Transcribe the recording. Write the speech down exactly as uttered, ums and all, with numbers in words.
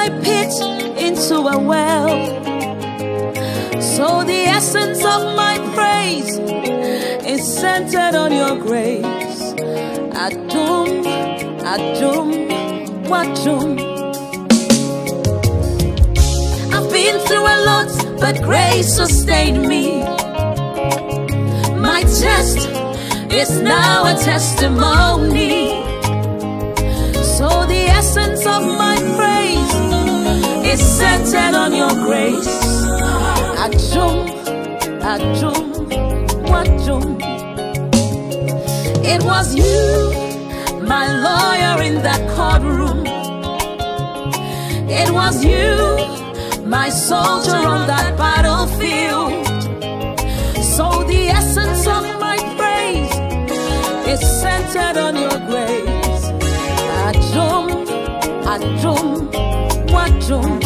my pit into a well. So the essence of my praise is centered on your grace. Adum, Adum, Wadum. I've been through a lot, but grace sustained me. My test is now a testimony. So the essence of my praise is centered on your grace. Adum, Adum, Wadum. It was you, my lawyer in that courtroom. It was you, my soldier on that battlefield. So the essence of my praise is centered on your grace. Adum, Adum, Wadum.